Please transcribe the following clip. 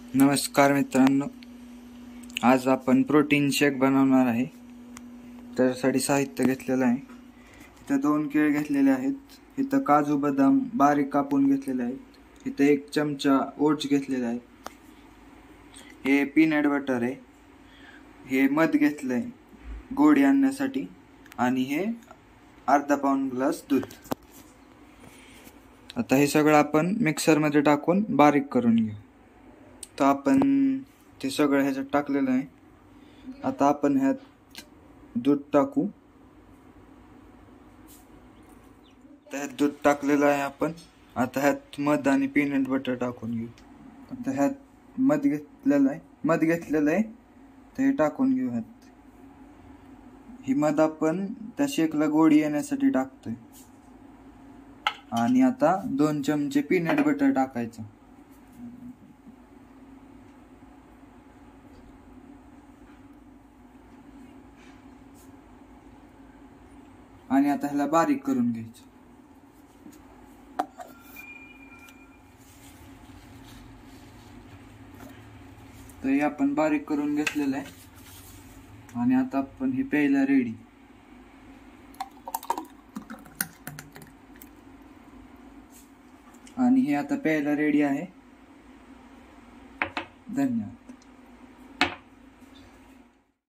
नमस्कार मित्रांनो, आज आपण प्रोटीन शेक बनवणार आहे. त्यासाठी साहित्य घेतलेलं आहे. इथं 2 केळ घेतलेले आहेत. इथं काजू बदाम बारीक कापून घेतलेले आहेत. इथं 1 चमचा ओट्स घेतलेले आहे. हे पीनट बटर आहे. हे मध घेतलंय गोडी आणण्यासाठी आणि हे अर्धा पाऊण ग्लास दूध. आता हे सगळं आपण मिक्सर मध्ये टाकून बारीक करून घेऊ. तर आपण ते सगळं ह्याच्यात टाकलेलं आहे. आता आपण ह्यात दूध टाकू. त्यात दूध टाकलेलं आहे आपण. आता ह्यात मध आणि पीनट बटर टाकून घेऊ. आता ह्यात मध घेतलेलं आहे तर हे टाकून घेऊ. ह्यात ही मध आपण त्या शेकला गोडी येण्यासाठी टाकतोय. आणि आता 2 चमचे पीनट बटर टाकायचं. आणि आता ह्याला बारीक करून घ्यायचं. तर हे आपण बारीक करून घेतलेलं आहे. आणि आता आपण हे प्यायला रेडी. आणि हे आता प्यायला रेडी आहे. धन्यवाद.